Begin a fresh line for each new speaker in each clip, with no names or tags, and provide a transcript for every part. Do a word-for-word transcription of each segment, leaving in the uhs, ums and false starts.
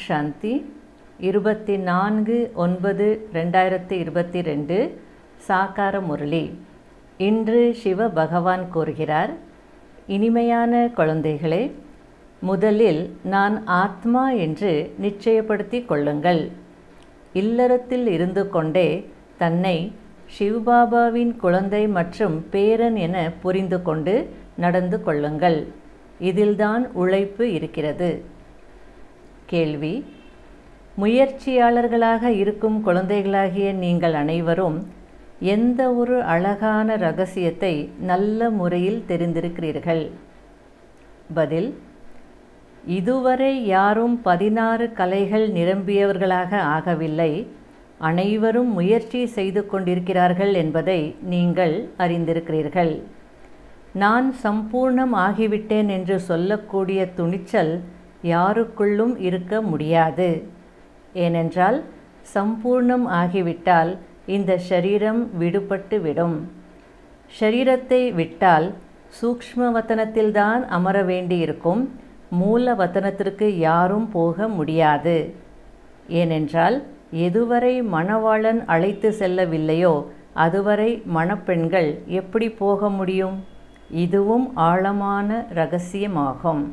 சாந்தி. இருபத்தி நான்கு ஒன்பது ரெண்டாயிரத்தி இருபத்தி ரெண்டு சாக்கார முரளி. இன்று சிவ பகவான் கூறுகிறார், இனிமையான குழந்தைகளே, முதலில் நான் ஆத்மா என்று நிச்சயப்படுத்தி கொள்ளுங்கள். இல்லறத்தில் இருந்து கொண்டே தன்னை சிவபாபாவின் குழந்தை மற்றும் பேரன் என புரிந்து கொண்டு நடந்து கொள்ளுங்கள். இதில்தான் உழைப்பு இருக்கிறது. கேள்வி: முயற்சியாளர்களாக இருக்கும் குழந்தைகளாகிய நீங்கள் அனைவரும் எந்த ஒரு அழகான ரகசியத்தை நல்ல முறையில் தெரிந்திருக்கிறீர்கள்? பதில்: இதுவரை யாரும் பதினாறு கலைகள் நிரம்பியவர்களாக ஆகவில்லை. அனைவரும் முயற்சி செய்து கொண்டிருக்கிறார்கள் என்பதை நீங்கள் அறிந்திருக்கிறீர்கள். நான் சம்பூர்ணம் ஆகிவிட்டேன் என்று சொல்லக்கூடிய துணிச்சல் யாருக்குள்ளும் இருக்க முடியாது. ஏனென்றால் சம்பூர்ணம் ஆகிவிட்டால் இந்த ஷரீரம் விடுபட்டு விடும். ஷரீரத்தை விட்டால் சூக்ஷ்ம வதனத்தில்தான் அமர வேண்டியிருக்கும். மூல வதனத்திற்கு யாரும் போக முடியாது. ஏனென்றால் எதுவரை மணவாளன் அழைத்து செல்லவில்லையோ அதுவரை மணப்பெண்கள் எப்படி போக முடியும்? இதுவும் ஆழமான இரகசியமாகும்.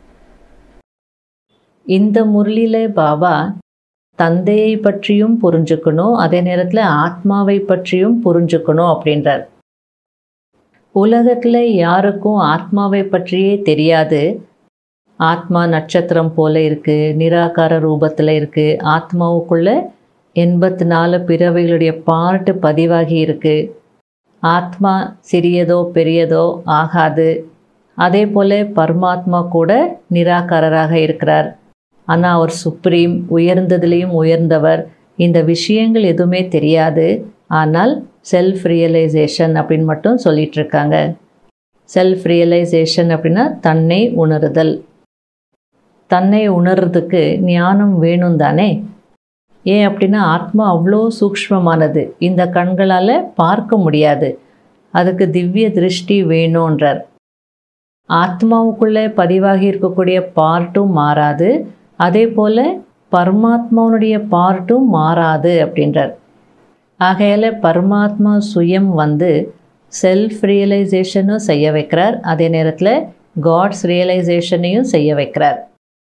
இந்த முரளியில பாபா தந்தையை பற்றியும் புரிஞ்சுக்கணும், அதே நேரத்தில் ஆத்மாவை பற்றியும் புரிஞ்சுக்கணும் அப்படின்றார். உலகத்தில் யாருக்கும் ஆத்மாவை பற்றியே தெரியாது. ஆத்மா நட்சத்திரம் போல இருக்குது, நிராகார ரூபத்தில் இருக்குது. ஆத்மாவுக்குள்ள எண்பத்தி நாலு பிறவைகளுடைய பார்ட்டு பதிவாகி இருக்குது. ஆத்மா சிறியதோ பெரியதோ ஆகாது. அதே போல் பரமாத்மா கூட நிராகாரராக இருக்கிறார். ஆனால் அவர் சுப்ரீம், உயர்ந்ததுலேயும் உயர்ந்தவர். இந்த விஷயங்கள் எதுவுமே தெரியாது. ஆனால் செல்ஃப் ரியலைசேஷன் அப்படின்னு மட்டும் சொல்லிட்டு இருக்காங்க. செல்ஃப் ரியலைசேஷன் அப்படின்னா தன்னை உணருதல். தன்னை உணர்றதுக்கு ஞானம் வேணும் தானே? ஏன் அப்படின்னா ஆத்மா அவ்வளோ சூக்ஷ்மமானது, இந்த கண்களால் பார்க்க முடியாது. அதுக்கு திவ்ய திருஷ்டி வேணுன்றார். ஆத்மாவுக்குள்ளே பதிவாகி இருக்கக்கூடிய பார்ட்டும் மாறாது, அதே போல் பரமாத்மாவுடைய பார்ட்டும் மாறாது அப்படின்றார். ஆகையால் பரமாத்மா சுயம் வந்து செல்ஃப் ரியலைசேஷனும் செய்ய வைக்கிறார், அதே நேரத்தில் காட்ஸ் ரியலைசேஷனையும் செய்ய வைக்கிறார்.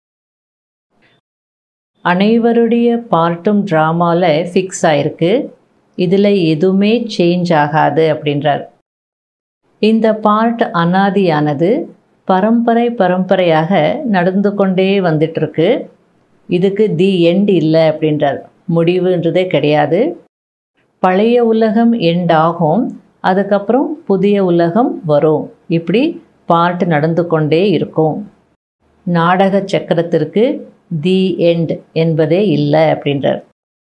அனைவருடைய பார்ட்டும் ட்ராமாவில் ஃபிக்ஸ் ஆகிருக்கு. இதில் எதுவுமே சேஞ்ச் ஆகாது அப்படின்றார். இந்த பார்ட் அனாதியானது, பரம்பரை பரம்பரையாக நடந்து கொண்டே வந்துட்டுருக்கு. இதுக்கு தி எண்ட் இல்லை அப்படின்றார். முடிவுன்றதே கிடையாது. பழைய உலகம் எண்ட் ஆகும், அதுக்கப்புறம் புதிய உலகம் வரும். இப்படி பார்ட் நடந்து கொண்டே இருக்கும். நாடக சக்கரத்திற்கு தி எண்ட் என்பதே இல்லை அப்படின்றார்.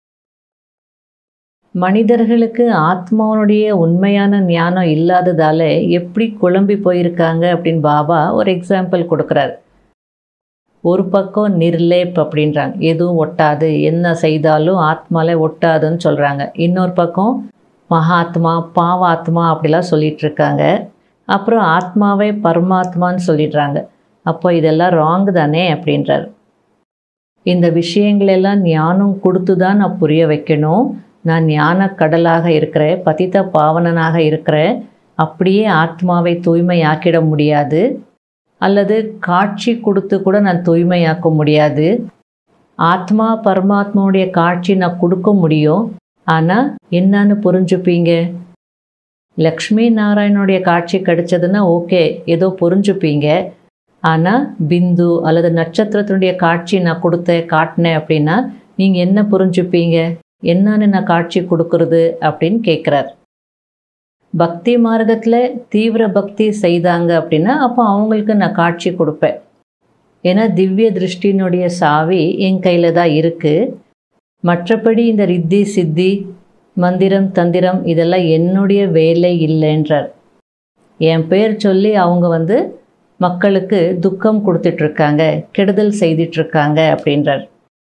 மனிதர்களுக்கு ஆத்மாவுடைய உண்மையான ஞானம் இல்லாததால் எப்படி குழம்பி போயிருக்காங்க அப்படின்னு பாபா ஒரு எக்ஸாம்பிள் கொடுக்குறார். ஒரு பக்கம் நிர்லேப் அப்படின்றாங்க, எதுவும் ஒட்டாது, என்ன செய்தாலும் ஆத்மாவில் ஒட்டாதுன்னு சொல்கிறாங்க. இன்னொரு பக்கம் மகாத்மா, பாவாத்மா அப்படிலாம் சொல்லிகிட்டு இருக்காங்க. அப்புறம் ஆத்மாவே பரமாத்மான்னு சொல்லிடுறாங்க. அப்போ இதெல்லாம் ராங் தானே அப்படின்றார். இந்த விஷயங்களெல்லாம் ஞானம் கொடுத்து தான் நான் புரிய வைக்கணும். நான் ஞான கடலாக இருக்கிறேன், பதித்த பாவனனாக இருக்கிறேன். அப்படியே ஆத்மாவை தூய்மையாக்கிட முடியாது, அல்லது காட்சி கொடுத்து கூட நான் தூய்மையாக்க முடியாது. ஆத்மா பரமாத்மாவுடைய காட்சி நான் கொடுக்க முடியும், ஆனால் என்னன்னு புரிஞ்சுப்பீங்க? லக்ஷ்மி நாராயணனுடைய காட்சி கிடைச்சதுன்னா ஓகே, ஏதோ புரிஞ்சுப்பீங்க. ஆனால் பிந்து அல்லது நட்சத்திரத்தினுடைய காட்சி நான் கொடுத்தேன், காட்டினேன் அப்படின்னா நீங்கள் என்ன புரிஞ்சுப்பீங்க? என்னன்னு நான் காட்சி கொடுக்கறது அப்படின்னு கேட்குறார். பக்தி மார்க்கத்தில் தீவிர பக்தி செய்தாங்க அப்படின்னா அப்போ அவங்களுக்கு நான் காட்சி கொடுப்பேன். ஏன்னா திவ்ய திருஷ்டினுடைய சாவி என் கையில் தான் இருக்குது. மற்றபடி இந்த ரித்தி சித்தி மந்திரம் தந்திரம் இதெல்லாம் என்னுடைய வேலை இல்லைன்றார். என் பேர் சொல்லி அவங்க வந்து மக்களுக்கு துக்கம் கொடுத்துட்ருக்காங்க, கெடுதல் செய்துட்ருக்காங்க அப்படின்றார்.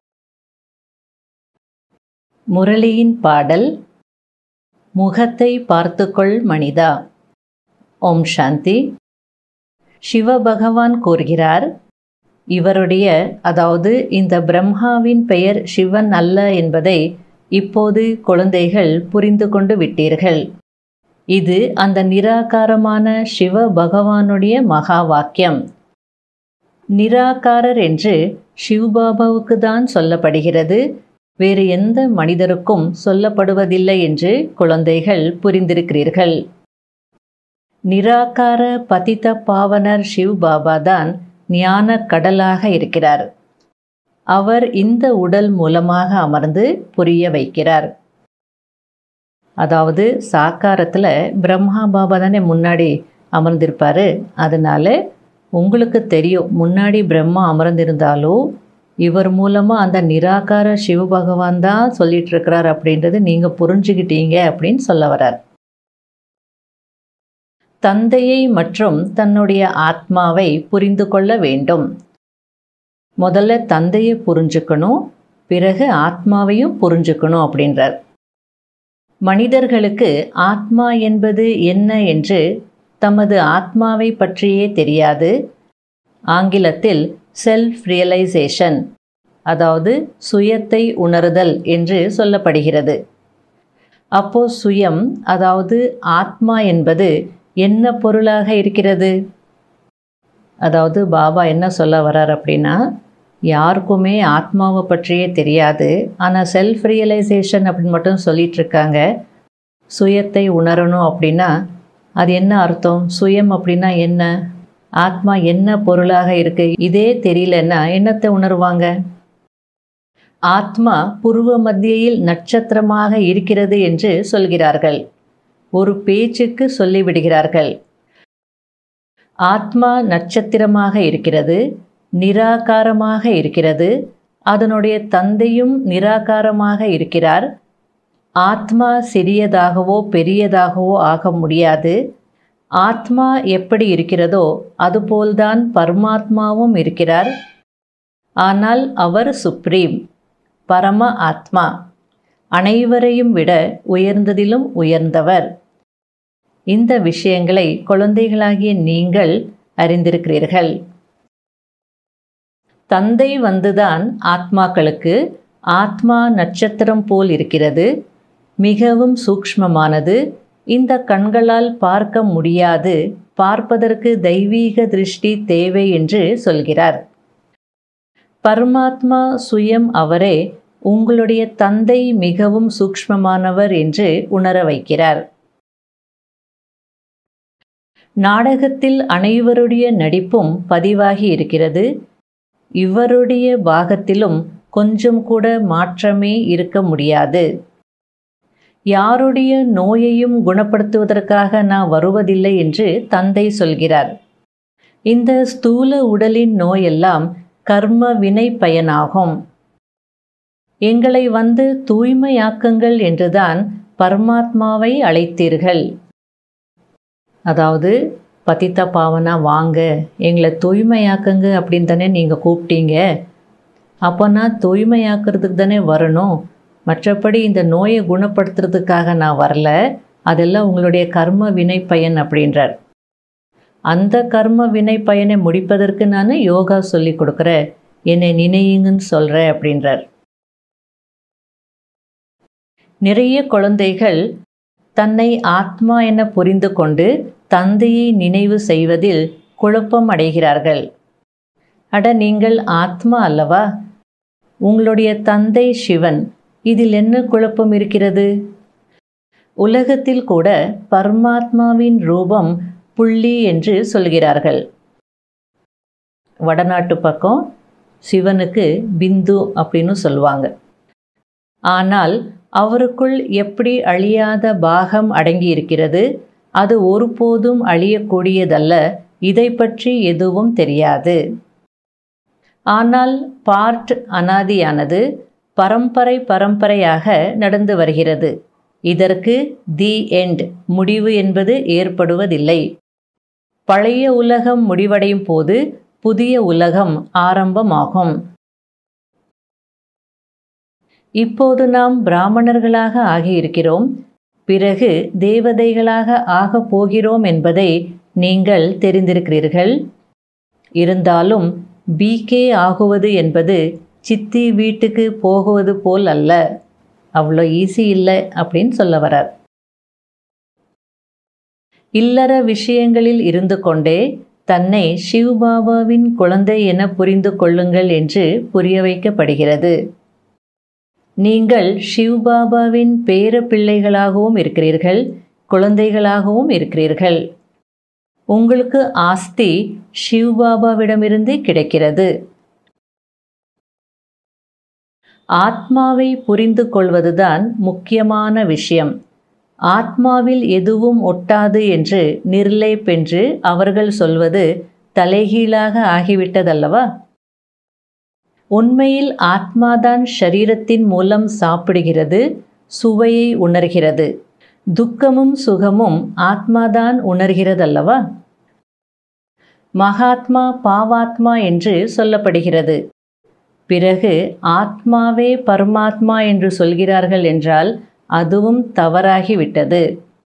முரளியின் பாடல்: முகத்தை பார்த்துக்கொள் மனிதா. ஓம் சாந்தி. சிவபகவான் கூறுகிறார், இவருடைய, அதாவது இந்த பிரம்மாவின் பெயர் சிவன் அல்ல என்பதை இப்போது குழந்தைகள் புரிந்து கொண்டு விட்டீர்கள். இது அந்த நிராகாரமான சிவ பகவானுடைய மகா வாக்கியம். நிராகாரர் என்று சிவபாபாவுக்கு தான் சொல்லப்படுகிறது, வேறு எந்த மனிதருக்கும் சொல்லப்படுவதில்லை என்று குழந்தைகள் புரிந்திருக்கிறீர்கள். நிராகார பதித பாவனர் சிவபாபா தான் ஞான கடலாக இருக்கிறார். அவர் இந்த உடல் மூலமாக அமர்ந்து புரிய வைக்கிறார். அதாவது சாக்காரத்தில் பிரம்மா பாபா தானே முன்னாடி அமர்ந்திருப்பார். அதனால உங்களுக்கு தெரியும், முன்னாடி பிரம்மா அமர்ந்திருந்தாலும் இவர் மூலமாக அந்த நிராகார சிவபகவான் தான் சொல்லிட்டு இருக்கிறார் அப்படின்றது நீங்கள் புரிஞ்சுக்கிட்டீங்க அப்படின்னு சொல்ல வர்றார். தந்தையை மற்றும் தன்னுடைய ஆத்மாவை புரிந்து கொள்ள வேண்டும். முதல்ல தந்தையை புரிஞ்சுக்கணும், பிறகு ஆத்மாவையும் புரிஞ்சுக்கணும் அப்படின்றார். மனிதர்களுக்கு ஆத்மா என்பது என்ன என்று தமது ஆத்மாவை பற்றியே தெரியாது. ஆங்கிலத்தில் செல்ஃப் ரியலைசேஷன், அதாவது சுயத்தை உணர்தல் என்று சொல்லப்படுகிறது. அப்போ சுயம், அதாவது ஆத்மா என்பது என்ன பொருளாக இருக்கிறது? அதாவது பாபா என்ன சொல்ல வர்றார் அப்படின்னா, யாருக்குமே ஆத்மாவை பற்றியே தெரியாது, ஆனால் செல்ஃப் ரியலைசேஷன் அப்படின்னு மட்டும் சொல்லிட்டு இருக்காங்க. சுயத்தை உணரணும் அப்படின்னா அது என்ன அர்த்தம்? சுயம் அப்படின்னா என்ன? ஆத்மா என்ன பொருளாக இருக்கு? இதே தெரியலன்னா என்னத்தை உணர்வாங்க? ஆத்மா புருவ மத்தியில் நட்சத்திரமாக இருக்கிறது என்று சொல்கிறார்கள். ஒரு பேச்சுக்கு சொல்லிவிடுகிறார்கள். ஆத்மா நட்சத்திரமாக இருக்கிறது, நிராகாரமாக இருக்கிறது, அதனுடைய தந்தையும் நிராகாரமாக இருக்கிறார். ஆத்மா சிறியதாகவோ பெரியதாகவோ ஆக முடியாது. ஆத்மா எப்படி இருக்கிறதோ அதுபோல்தான் பரமாத்மாவும் இருக்கிறார். ஆனால் அவர் சுப்ரீம், பரம ஆத்மா, அனைவரையும் விட உயர்ந்ததிலும் உயர்ந்தவர். இந்த விஷயங்களை குழந்தைகளாகிய நீங்கள் அறிந்திருக்கிறீர்கள். தந்தை வந்துதான் ஆத்மாக்களுக்கு ஆத்மா நட்சத்திரம் போல் இருக்கிறது, மிகவும் சூக்ஷ்மமானது, இந்த கண்களால் பார்க்க முடியாது, பார்ப்பதற்கு தெய்வீக திருஷ்டி தேவை என்று சொல்கிறார். பரமாத்மா சுயம் அவரே உங்களுடைய தந்தை மிகவும் சூக்ஷ்மமானவர் என்று உணர வைக்கிறார். நாடகத்தில் அனைவருடைய நடிப்பும் பதிவாகி இருக்கிறது. இவருடைய பாகத்திலும் கொஞ்சம் கூட மாற்றமே இருக்க முடியாது. யாருடைய நோயையும் குணப்படுத்துவதற்காக நான் வருவதில்லை என்று தந்தை சொல்கிறார். இந்த ஸ்தூல உடலின் நோயெல்லாம் கர்ம வினை பயனாகும். எங்களை வந்து தூய்மையாக்குங்கள் என்றுதான் பரமாத்மாவை அழைத்தீர்கள். அதாவது பதித்த பாவனா வாங்க, எங்களை தூய்மையாக்குங்க அப்படின்னு தானே நீங்கள் கூப்பிட்டீங்க. அப்போ நான் தூய்மையாக்குறதுக்கு தானே வரணும், மற்றபடி இந்த நோயை குணப்படுத்துறதுக்காக நான் வரல. அதெல்லாம் உங்களுடைய கர்ம வினை பயன் அப்படின்றார். அந்த கர்ம வினை பயனை முடிப்பதற்கு நான் யோகா சொல்லி கொடுக்குறேன், என்னை நினையுங்கன்னு சொல்கிறேன் அப்படின்றார். நிறைய குழந்தைகள் தன்னை ஆத்மா என புரிந்து கொண்டு தந்தையை நினைவு செய்வதில் குழப்பம் அடைகிறார்கள். அட, நீங்கள் ஆத்மா அல்லவா? உங்களுடைய தந்தை சிவன், இதில் என்ன குழப்பம் இருக்கிறது? உலகத்தில் கூட பரமாத்மாவின் ரூபம் புள்ளி என்று சொல்கிறார்கள். வடநாட்டு பக்கம் சிவனுக்கு பிந்து அப்படின்னு சொல்லுவாங்க. ஆனால் அவருக்குள் எப்படி அழியாத பாகம் அடங்கி இருக்கிறது, அது ஒருபோதும் அழியக்கூடியதல்ல. இதை பற்றி எதுவும் தெரியாது. ஆனால் பார்ட் அனாதியானது பரம்பரை பரம்பரையாக நடந்து வருகிறது. இதற்கு தி எண்ட், முடிவு என்பது ஏற்படுவதில்லை. பழைய உலகம் முடிவடையும் போது புதிய உலகம் ஆரம்பமாகும். இப்போது நாம் பிராமணர்களாக ஆகியிருக்கிறோம், பிறகு தேவதைகளாக ஆகப் போகிறோம் என்பதை நீங்கள் தெரிந்திருக்கிறீர்கள். இருந்தாலும் பிகே ஆகுவது என்பது சித்தி வீட்டுக்கு போகுவது போல் அல்ல, அவ்வளோ ஈஸி இல்லை அப்படின்னு சொல்ல வரார். இல்லற விஷயங்களில் இருந்து கொண்டே தன்னை சிவபாபாவின் குழந்தை என புரிந்து கொள்ளுங்கள் என்று புரிய வைக்கப்படுகிறது. நீங்கள் சிவபாபாவின் பேர பிள்ளைகளாகவும் இருக்கிறீர்கள், குழந்தைகளாகவும் இருக்கிறீர்கள். உங்களுக்கு ஆஸ்தி சிவபாபாவிடமிருந்து கிடைக்கிறது. ஆத்மாவை புரிந்து கொள்வதுதான் முக்கியமான விஷயம். ஆத்மாவில் எதுவும் ஒட்டாது என்று நிர்லேப் என்று அவர்கள் சொல்வது தலைகீழாக ஆகிவிட்டதல்லவா? உண்மையில் ஆத்மாதான் ஷரீரத்தின் மூலம் சாப்பிடுகிறது, சுவையை உணர்கிறது. துக்கமும் சுகமும் ஆத்மாதான் உணர்கிறதல்லவா? மகாத்மா பாவாத்மா என்று சொல்லப்படுகிறது. பிறகு ஆத்மாவே பரமாத்மா என்று சொல்கிறார்கள் என்றால் அதுவும் தவறாகிவிட்டது.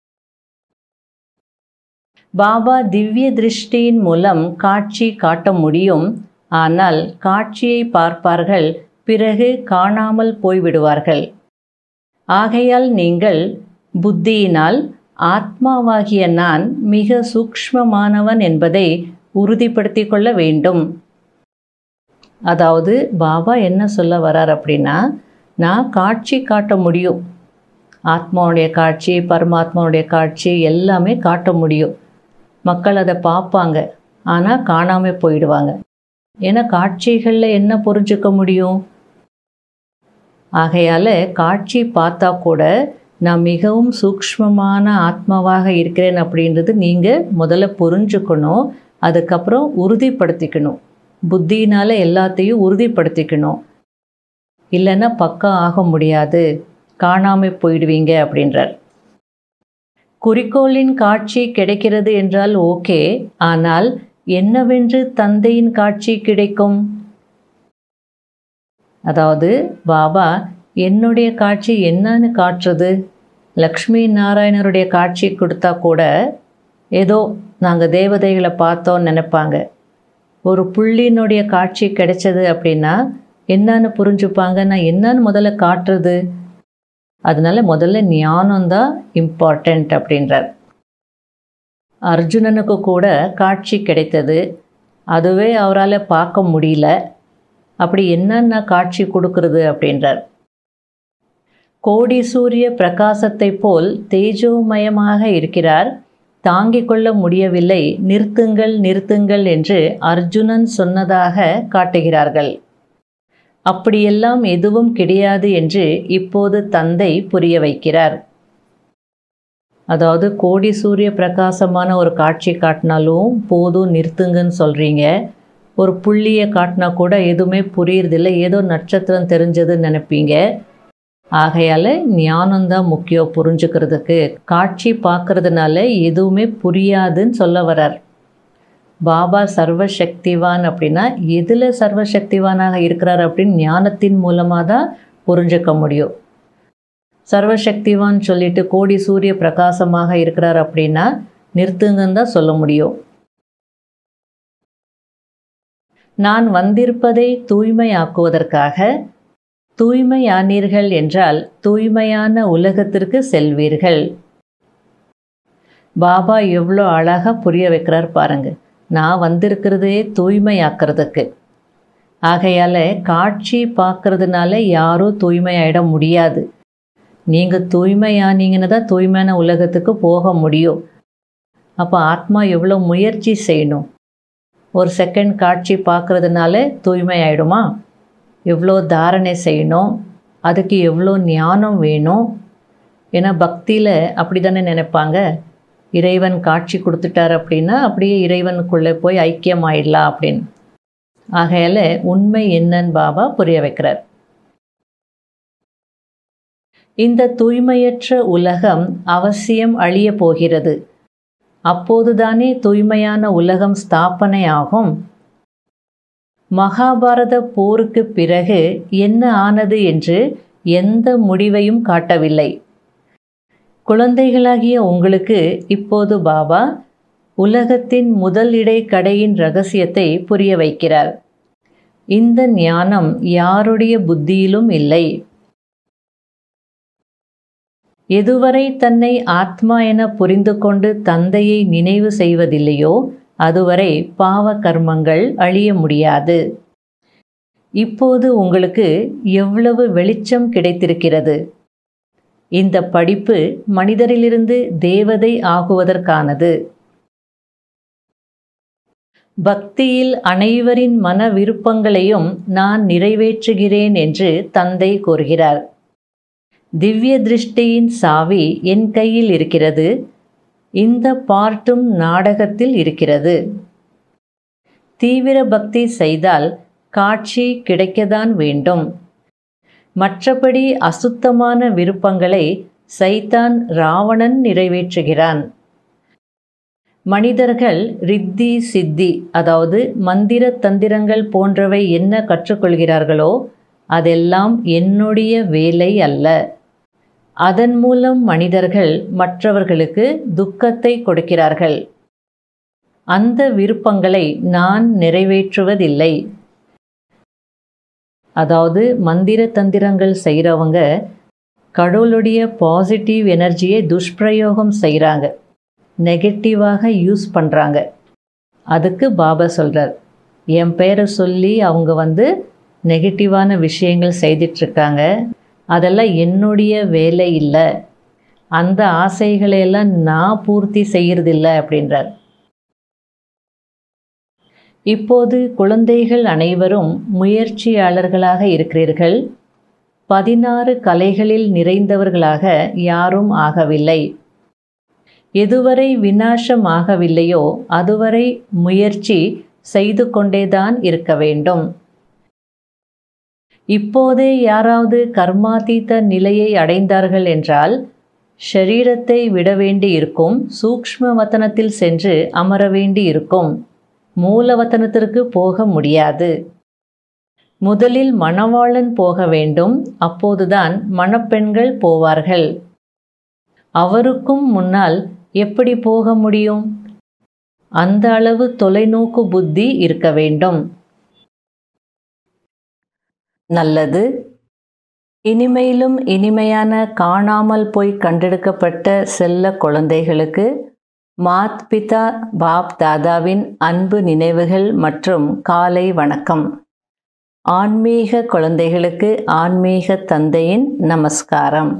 பாபா திவ்ய திருஷ்டியின் மூலம் காட்சி காட்ட முடியும். ஆனால் காட்சியை பார்ப்பார்கள், பிறகு காணாமல் போய்விடுவார்கள். ஆகையால் நீங்கள் புத்தியினால் ஆத்மாவாகிய நான் மிக சூக்ஷ்மமானவன் என்பதை உறுதிப்படுத்தி கொள்ள வேண்டும். அதாவது பாபா என்ன சொல்ல வரார் அப்படின்னா, நான் காட்சி காட்ட முடியும், ஆத்மாவுடைய காட்சி பரமாத்மாவுடைய காட்சி எல்லாமே காட்ட முடியும். மக்கள் அதை பார்ப்பாங்க, ஆனால் காணாமல் போயிடுவாங்க. ஏன்னா காட்சிகளில் என்ன புரிஞ்சுக்க முடியும்? ஆகையால் காட்சி பார்த்தா கூட நான் மிகவும் சூக்ஷ்மமான ஆத்மாவாக இருக்கிறேன் அப்படின்றது நீங்கள் முதல்ல புரிஞ்சுக்கணும். அதுக்கப்புறம் உறுதிப்படுத்திக்கணும். புத்தியினால் எல்லாத்தையும் உறுதிப்படுத்திக்கணும். இல்லைன்னா பக்கம் ஆக முடியாது, காணாமல் போயிடுவீங்க அப்படின்றார். குறிக்கோளின் காட்சி கிடைக்கிறது என்றால் ஓகே, ஆனால் என்னவென்று தந்தையின் காட்சி கிடைக்கும்? அதாவது பாபா என்னுடைய காட்சி என்னன்னு காட்டுறது? லக்ஷ்மி நாராயணருடைய காட்சி கொடுத்தா கூட ஏதோ நாங்கள் தேவதைகளை பார்த்தோன்னு நினைப்பாங்க. ஒரு புள்ளினுடைய காட்சி கிடைச்சது அப்படின்னா என்னன்னு புரிஞ்சுப்பாங்க. நான் என்னன்னு முதல்ல காட்டுறது? அதனால முதல்ல ஞானம்தான் இம்பார்ட்டண்ட் அப்படின்றார். அர்ஜுனனுக்கு கூட காட்சி கிடைத்தது, அதுவே அவரால் பார்க்க முடியல. அப்படி என்னென்ன காட்சி கொடுக்கறது அப்படின்றார். கோடி சூரிய பிரகாசத்தை போல் தேஜோமயமாக இருக்கிறார், தாங்கிக் கொள்ள முடியவில்லை, நிறுத்துங்கள் நிறுத்துங்கள் என்று அர்ஜுனன் சொன்னதாக காட்டுகிறார்கள். அப்படியெல்லாம் எதுவும் கிடையாது என்று இப்போது தந்தை புரிய வைக்கிறார். அதாவது கோடி சூரிய பிரகாசமான ஒரு காட்சி காட்டினாலும் போதும் நிறுத்துங்கன்னு சொல்கிறீங்க. ஒரு புள்ளியை காட்டினா கூட எதுவுமே புரியறதில்லை, ஏதோ நட்சத்திரம் தெரிஞ்சதுன்னு நினைப்பீங்க. ஆகையால் ஞானம்தான் முக்கியம் புரிஞ்சுக்கிறதுக்கு. காட்சி பார்க்கறதுனால எதுவுமே புரியாதுன்னு சொல்ல வரார். பாபா சர்வசக்திவான் அப்படின்னா எதில் சர்வசக்திவானாக இருக்கிறார் அப்படின்னு ஞானத்தின் மூலமாக தான் புரிஞ்சுக்க முடியும். சர்வசக்திவான் சொல்லிட்டு கோடி சூரிய பிரகாசமாக இருக்கிறார் அப்படின்னா நிறுத்துங்கன்னு தான் சொல்ல முடியும். நான் வந்திருப்பதை தூய்மையாக்குவதற்காக. தூய்மையானீர்கள் என்றால் தூய்மையான உலகத்திற்கு செல்வீர்கள். பாபா எவ்வளோ அழகாக புரிய வைக்கிறார் பாருங்க. நான் வந்திருக்கிறதே தூய்மையாக்கிறதுக்கு. ஆகையால் காட்சி பார்க்கறதுனால யாரும் தூய்மையாயிட முடியாது. நீங்கள் தூய்மையானீங்கன்னு தான் தூய்மையான உலகத்துக்கு போக முடியும். அப்போ ஆத்மா எவ்வளோ முயற்சி செய்யணும். ஒரு செகண்ட் காட்சி பார்க்கறதுனால தூய்மை ஆயிடுமா? எவ்வளோ தாரணை செய்யணும், அதுக்கு எவ்வளோ ஞானம் வேணும். ஏன்னா பக்தியில் அப்படி தானே நினைப்பாங்க, இறைவன் காட்சி கொடுத்துட்டார் அப்படின்னா அப்படியே இறைவனுக்குள்ளே போய் ஐக்கியம் ஆயிடலாம் அப்படின்னு. ஆகையால் உண்மை என்னன்னு பாபா புரிய வைக்கிறார். இந்த தூய்மையற்ற உலகம் அவசியம் அழிய போகிறது. அப்போதுதானே தூய்மையான உலகம் ஸ்தாபனை ஆகும். மகாபாரத போருக்கு பிறகு என்ன ஆனது என்று எந்த முடிவையும் காட்டவில்லை. குழந்தைகளாகிய உங்களுக்கு இப்போது பாபா உலகத்தின் முதல் இடை கடையின் இரகசியத்தை புரிய வைக்கிறார். இந்த ஞானம் யாருடைய புத்தியிலும் இல்லை. எதுவரை தன்னை ஆத்மா என புரிந்து கொண்டு தந்தையை நினைவு செய்வதில்லையோ அதுவரை பாவ கர்மங்கள் அழிய முடியாது. இப்போது உங்களுக்கு எவ்வளவு வெளிச்சம் கிடைத்திருக்கிறது. இந்த படிப்பு மனிதரிலிருந்து தேவதை ஆகுவதற்கானது. பக்தியில் அனைவரின் மன விருப்பங்களையும் நான் நிறைவேற்றுகிறேன் என்று தந்தை கூறுகிறார். திவ்ய திருஷ்டியின் சாவி என் கையில் இருக்கிறது. இந்த பார்ட்டும் நாடகத்தில் இருக்கிறது. தீவிர பக்தி செய்தால் காட்சி கிடைக்கத்தான் வேண்டும். மற்றபடி அசுத்தமான விருப்பங்களை சைத்தான் ராவணன் நிறைவேற்றுகிறான். மனிதர்கள் ரித்தி சித்தி அதாவது மந்திர தந்திரங்கள் போன்றவை என்ன கற்றுக்கொள்கிறார்களோ அதெல்லாம் என்னுடைய வேலை அல்ல. அதன் மூலம் மனிதர்கள் மற்றவர்களுக்கு துக்கத்தை கொடுக்கிறார்கள். அந்த விருப்பங்களை நான் நிறைவேற்றுவதில்லை. அதாவது மந்திர தந்திரங்கள் செய்கிறவங்க கடவுளுடைய பாசிட்டிவ் எனர்ஜியை துஷ்பிரயோகம் செய்கிறாங்க, நெகட்டிவாக யூஸ் பண்ணுறாங்க. அதுக்கு பாபா சொல்கிறார், என் பேரை சொல்லி அவங்க வந்து நெகட்டிவான விஷயங்கள் செய்துட்ருக்காங்க. அதெல்லாம் என்னுடைய வேலை இல்லை. அந்த ஆசைகளையெல்லாம் நான் பூர்த்தி செய்கிறதில்ல அப்படின்றார். இப்போது குழந்தைகள் அனைவரும் முயற்சியாளர்களாக இருக்கிறீர்கள். பதினாறு கலைகளில் நிறைந்தவர்களாக யாரும் ஆகவில்லை. எதுவரை விநாசம் ஆகவில்லையோ அதுவரை முயற்சி செய்து கொண்டேதான் இருக்க வேண்டும். இப்போதே யாராவது கர்மாதீத நிலையை அடைந்தார்கள் என்றால் ஷரீரத்தை விட வேண்டி இருக்கும். சூக்ஷ்ம வதனத்தில் சென்று அமர வேண்டி இருக்கும். மூலவதனத்திற்கு போக முடியாது. முதலில் மணவாளன் போக வேண்டும். அப்போதுதான் மணப்பெண்கள் போவார்கள். அவருக்கும் முன்னால் எப்படி போக முடியும்? அந்த அளவு தொலைநோக்கு புத்தி இருக்க வேண்டும். நல்லது. இனிமையிலும் இனிமையான காணாமல் போய் கண்டெடுக்கப்பட்ட செல்ல குழந்தைகளுக்கு மாத் பிதா பாப் தாதாவின் அன்பு நினைவுகள் மற்றும் காலை வணக்கம். ஆன்மீக குழந்தைகளுக்கு ஆன்மீக தந்தையின் நமஸ்காரம்.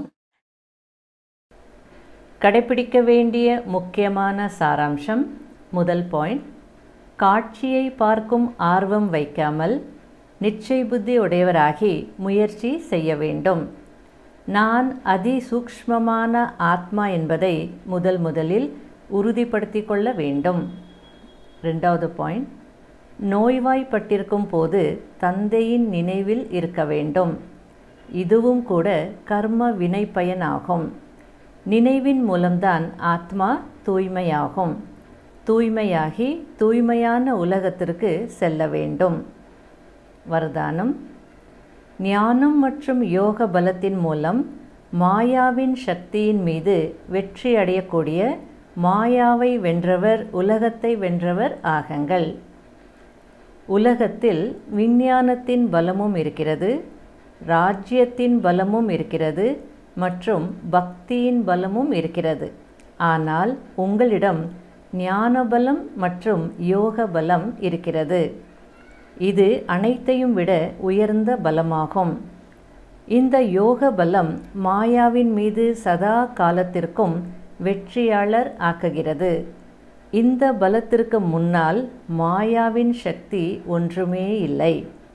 கடைபிடிக்க வேண்டிய முக்கியமான சாராம்சம். முதல் பாயிண்ட், காட்சியை பார்க்கும் ஆர்வம் வைக்காமல் நிச்சய புத்தி உடையவராகி முயற்சி செய்ய வேண்டும். நான் அதி சூக்ஷ்மமான ஆத்மா என்பதை முதல் முதலில் உறுதிப்படுத்தி கொள்ள வேண்டும். ரெண்டாவது பாயிண்ட், நோய்வாய்ப்பட்டிருக்கும் போது தந்தையின் நினைவில் இருக்க வேண்டும். இதுவும் கூட கர்ம வினை பயனாகும். நினைவின் மூலம்தான் ஆத்மா தூய்மையாகும். தூய்மையாகி தூய்மையான உலகத்திற்கு செல்ல வேண்டும். வரதானம், ஞானம் மற்றும் யோக பலத்தின் மூலம் மாயாவின் சக்தியின் மீது வெற்றி அடையக்கூடிய மாயாவை வென்றவர், உலகத்தை வென்றவர் ஆகுங்கள். உலகத்தில் விஞ்ஞானத்தின் பலமும் இருக்கிறது, ராஜ்யத்தின் பலமும் இருக்கிறது மற்றும் பக்தியின் பலமும் இருக்கிறது. ஆனால் உங்களிடம் ஞான பலம் மற்றும் யோக பலம் இருக்கிறது. இது அனைத்தையும் விட உயர்ந்த பலமாகும். இந்த யோக பலம் மாயாவின் மீது சதா காலத்திற்கும் வெற்றியாளர் ஆக்குகிறது. இந்த பலத்திற்கு முன்னால் மாயாவின் சக்தி ஒன்றுமே இல்லை.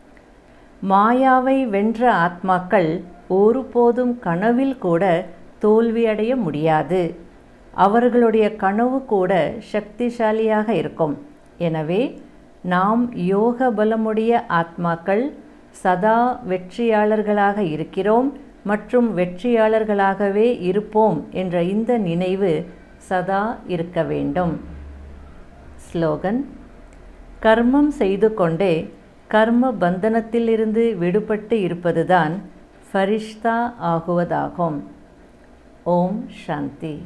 மாயாவை வென்ற ஆத்மாக்கள் ஒருபோதும் கனவில் கூட தோல்வியடைய முடியாது. அவர்களுடைய கனவு கூட சக்திசாலியாக இருக்கும். எனவே நாம் யோக பலமுடைய ஆத்மாக்கள் சதா வெற்றியாளர்களாக இருக்கிறோம் மற்றும் வெற்றியாளர்களாகவே இருப்போம் என்ற இந்த நினைவு சதா இருக்க வேண்டும். ஸ்லோகன், கர்மம் செய்து கொண்டே கர்ம பந்தனத்திலிருந்து விடுபட்டு இருப்பதுதான் ஃபரிஷ்தா ஆகுவதாகும். ஓம் சாந்தி.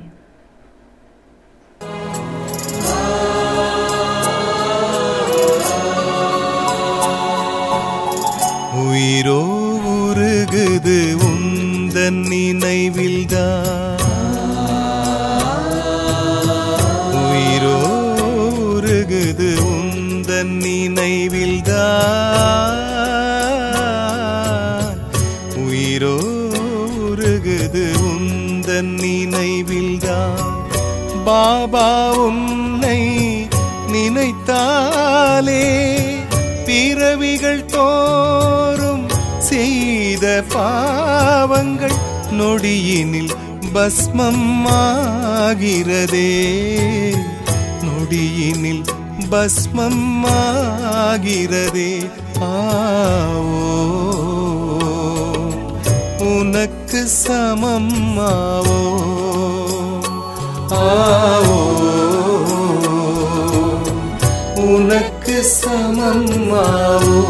பாபா உன்னை நினைத்தாலே பிறவிகள் தோறும் செய்த பாவங்கள் நொடியினில் பஸ்மம் ஆகிறதே, நொடியினில் பஸ்மம் ஆகிறதே. ஆவோ உனக்கு சமம் ஆவோ, ஆவோ உனக்கு சமம் ஆவோ.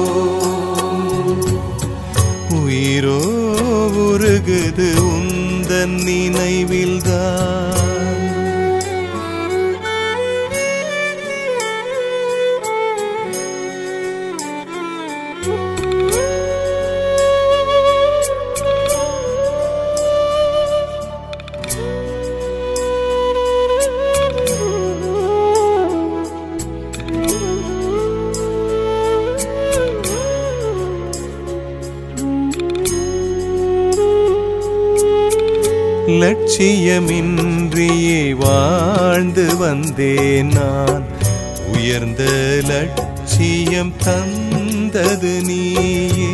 உயிரோ உருகுது உந்தன் நினைவில்தான், லட்சியமின்றியே வாழ்ந்து வந்தேன் நான், உயர்ந்த லட்சியம் தந்தது நீயே.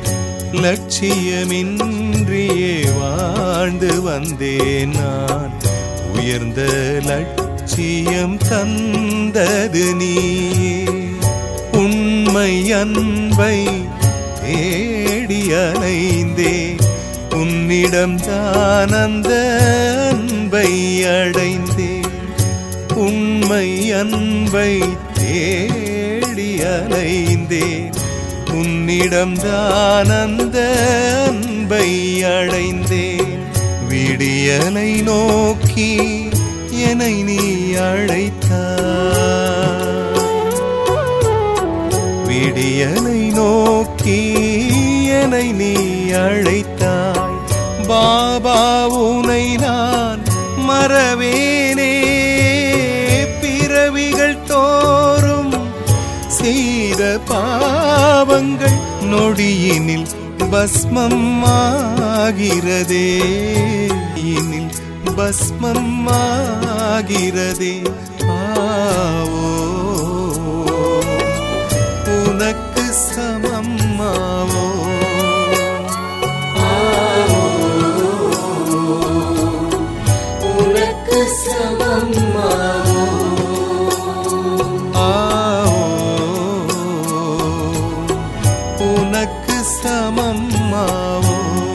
லட்சியமின்றியே வாழ்ந்து வந்தேன் நான், உயர்ந்த லட்சியம் தந்தது நீயே. உண்மை அன்பை தேடி அலைந்தேன், உன்னிடம் தான் அந்த அன்பை அடைந்தேன். உண்மை அன்பை தேடி அலைந்தேன், உன்னிடம் தான் அந்த அன்பை அடைந்தேன். விடியலை நோக்கி என்னை நீ அழைத்தாய், விடியலை நோக்கி என்னை நீ அழைத்தாய். பாபா உனை நான் மறவேனே, பிறவிகள் தோறும் செய்த பாவங்கள் நொடியினில் பஸ்மம் ஆகிறதே, இனில் பஸ்மம் ஆகிறதே. ஆவோ உனக்கு சமம் ஆவோ, உனக்கு சமம் ஆவோ. ஆவோ உனக்கு சமம் ஆவோ,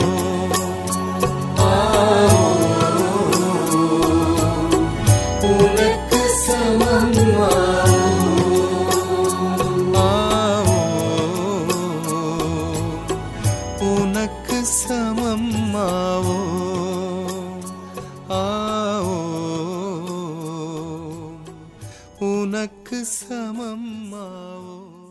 உனக்கு சமம் ஆவோ, உனக்கு சமம் ஆவோ. ஆவோ உனக்கு சமம் ஆவோ.